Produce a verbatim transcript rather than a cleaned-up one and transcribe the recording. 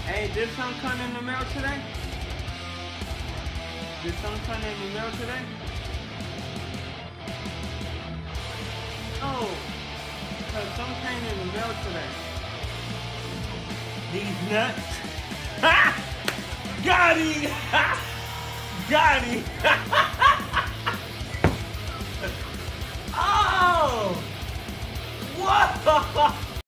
Hey, did something come in the mail today? Did something come in the mail today? Oh, because something came in the mail today. These nuts. Ha! Got him! Ha! Got him!